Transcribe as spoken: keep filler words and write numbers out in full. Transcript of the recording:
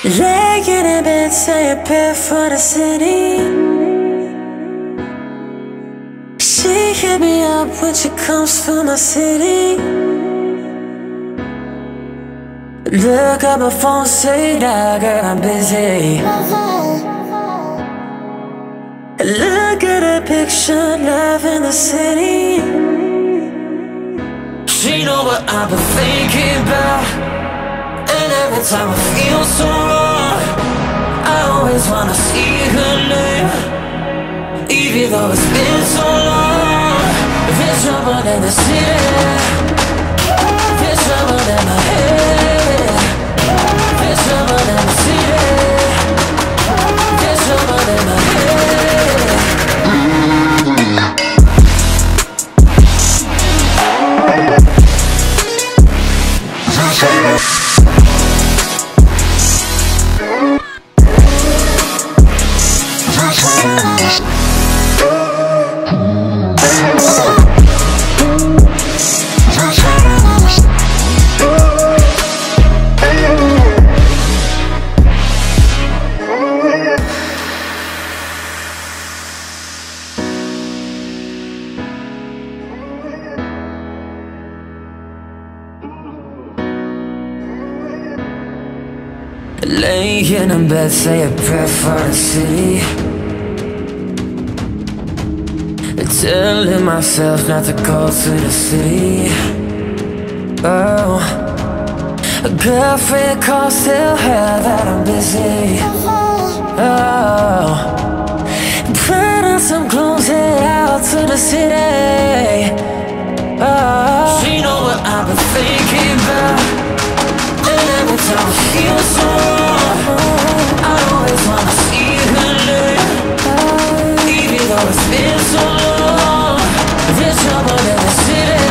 Laying in bed, say a prayer for the city. She hit me up when she comes from my city. Look at my phone, say nah, girl, I'm busy. Look at a picture, love in the city. She know what I've been thinking about, and every time I feel so wrong, I always wanna see her name. Even though it's been so long, there's trouble in the city. There's trouble in my head. There's trouble in the city. There's trouble in my head. Laying in bed, say a prayer for the city. Telling myself not to go to the city. Oh, a girlfriend calls, tell her that I'm busy. Oh, put on some clothes, head out to the city. Oh, she know what I've been thinking about, and every time I feel so wrong, I always wanna see her name. Even though it's been so long, there's trouble in the city.